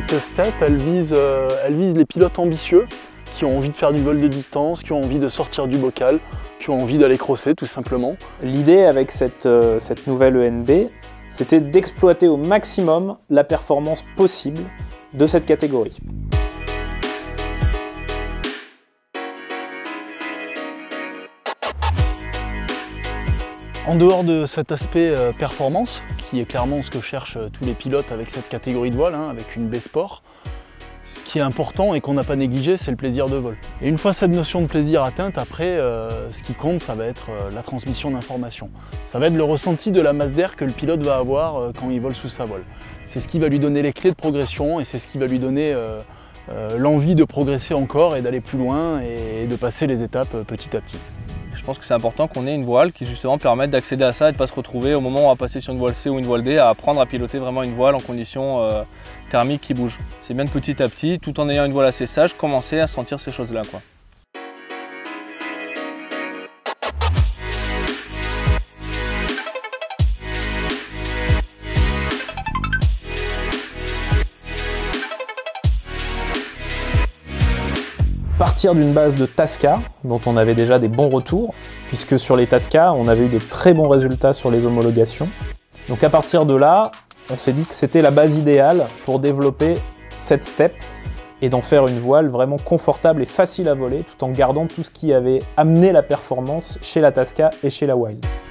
Cette step, elle vise les pilotes ambitieux qui ont envie de faire du vol de distance, qui ont envie de sortir du bocal, qui ont envie d'aller crosser tout simplement. L'idée avec cette nouvelle ENB, c'était d'exploiter au maximum la performance possible de cette catégorie. En dehors de cet aspect performance, qui est clairement ce que cherchent tous les pilotes avec cette catégorie de voile, avec une B-Sport, ce qui est important et qu'on n'a pas négligé, c'est le plaisir de vol. Et une fois cette notion de plaisir atteinte, après, ce qui compte, ça va être la transmission d'informations. Ça va être le ressenti de la masse d'air que le pilote va avoir quand il vole sous sa voile. C'est ce qui va lui donner les clés de progression et c'est ce qui va lui donner l'envie de progresser encore et d'aller plus loin et de passer les étapes petit à petit. Je pense que c'est important qu'on ait une voile qui justement permette d'accéder à ça et de ne pas se retrouver au moment où on va passer sur une voile C ou une voile D à apprendre à piloter vraiment une voile en conditions thermiques qui bougent. C'est bien de petit à petit, tout en ayant une voile assez sage, commencer à sentir ces choses-là, quoi. Partir d'une base de Tasca, dont on avait déjà des bons retours, puisque sur les Tasca, on avait eu des très bons résultats sur les homologations. Donc à partir de là, on s'est dit que c'était la base idéale pour développer cette step et d'en faire une voile vraiment confortable et facile à voler, tout en gardant tout ce qui avait amené la performance chez la Tasca et chez la Wild.